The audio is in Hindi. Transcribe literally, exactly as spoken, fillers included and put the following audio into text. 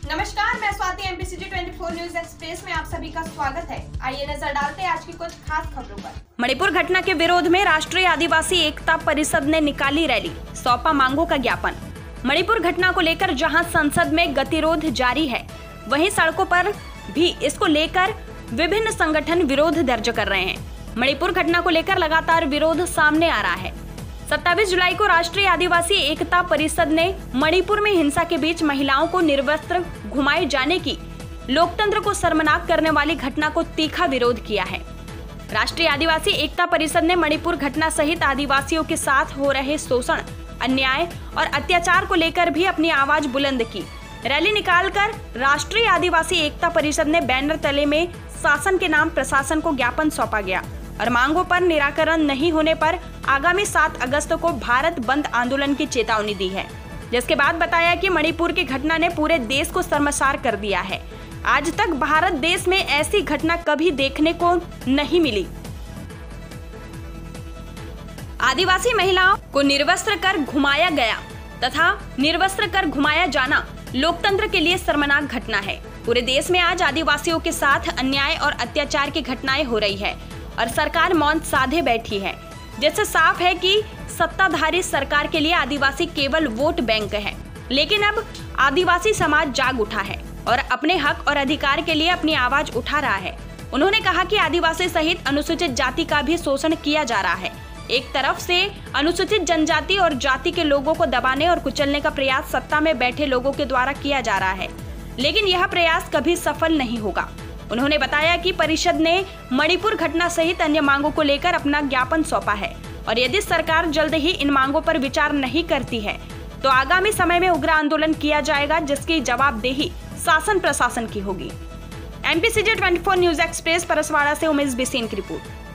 नमस्कार, मैं स्वाति एमपीसीजी चौबीस न्यूज एक्सप्रेस में आप सभी का स्वागत है। आइए नजर डालते हैं आज की कुछ खास खबरों पर। मणिपुर घटना के विरोध में राष्ट्रीय आदिवासी एकता परिषद ने निकाली रैली, सौंपा मांगों का ज्ञापन। मणिपुर घटना को लेकर जहां संसद में गतिरोध जारी है, वहीं सड़कों पर भी इसको लेकर विभिन्न संगठन विरोध दर्ज कर रहे हैं। मणिपुर घटना को लेकर लगातार विरोध सामने आ रहा है। सत्ताईस जुलाई को राष्ट्रीय आदिवासी एकता परिषद ने मणिपुर में हिंसा के बीच महिलाओं को निर्वस्त्र घुमाए जाने की लोकतंत्र को शर्मनाक करने वाली घटना को तीखा विरोध किया है। राष्ट्रीय आदिवासी एकता परिषद ने मणिपुर घटना सहित आदिवासियों के साथ हो रहे शोषण, अन्याय और अत्याचार को लेकर भी अपनी आवाज बुलंद की। रैली निकालकर राष्ट्रीय आदिवासी एकता परिषद ने बैनर तले में शासन के नाम प्रशासन को ज्ञापन सौंपा गया और मांगों पर निराकरण नहीं होने पर आगामी सात अगस्त को भारत बंद आंदोलन की चेतावनी दी है। जिसके बाद बताया कि मणिपुर की घटना ने पूरे देश को शर्मसार कर दिया है। आज तक भारत देश में ऐसी घटना कभी देखने को नहीं मिली। आदिवासी महिलाओं को निर्वस्त्र कर घुमाया गया तथा निर्वस्त्र कर घुमाया जाना लोकतंत्र के लिए शर्मनाक घटना है। पूरे देश में आज आदिवासियों के साथ अन्याय और अत्याचार की घटनाएं हो रही है और सरकार मौन साधे बैठी है, जिससे साफ है कि सत्ताधारी सरकार के लिए आदिवासी केवल वोट बैंक है। लेकिन अब आदिवासी समाज जाग उठा है और अपने हक और अधिकार के लिए अपनी आवाज उठा रहा है। उन्होंने कहा कि आदिवासी सहित अनुसूचित जाति का भी शोषण किया जा रहा है। एक तरफ से अनुसूचित जनजाति और जाति के लोगों को दबाने और कुचलने का प्रयास सत्ता में बैठे लोगों के द्वारा किया जा रहा है, लेकिन यह प्रयास कभी सफल नहीं होगा। उन्होंने बताया कि परिषद ने मणिपुर घटना सहित अन्य मांगों को लेकर अपना ज्ञापन सौंपा है और यदि सरकार जल्द ही इन मांगों पर विचार नहीं करती है तो आगामी समय में उग्र आंदोलन किया जाएगा, जिसकी जवाबदेही शासन प्रशासन की होगी। एमपीसीजी चौबीस न्यूज एक्सप्रेस परसवाड़ा से उमेश बिसेन की रिपोर्ट।